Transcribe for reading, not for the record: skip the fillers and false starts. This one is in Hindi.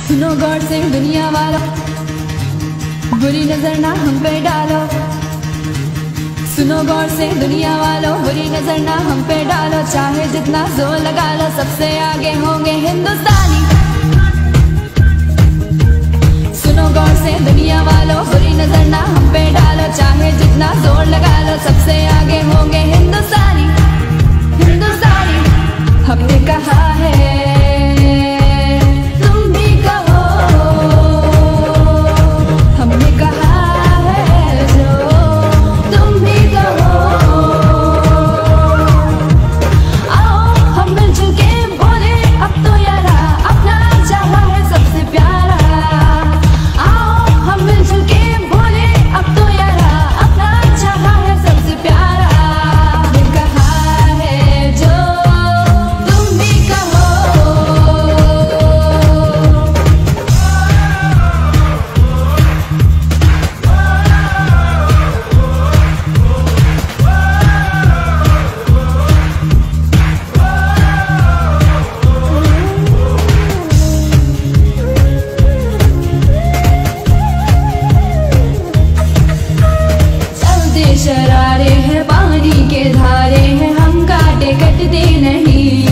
सुनो गौर से दुनिया वालों, बुरी नजर ना हम पे डालो। सुनो गौर से दुनिया वालों, बुरी नजर ना हम पे डालो। चाहे जितना जोर लगा लो, सबसे आगे होंगे हिंदुस्तानी। सुनो गौर से दुनिया वालों, बुरी नजर ना हम पे डालो। चाहे जितना जोर लगा लो, सबसे आगे होंगे हिंदुस्तानी। हिंदुस्तानी हमने कहा है, तुम भी कहो। हमने कहा है जो तुम भी कहो। आओ हम मिलजुल के बोले अब तो यारा, अपना चाहा है सबसे प्यारा। आओ हम मिलजुल के बोले अब तो यारा, अपना चाहा है सबसे प्यारा। हमने कहा है जो तुम भी कहो। चलते शरारे हैं, पानी के धारे हैं, हम काटे कटते नहीं।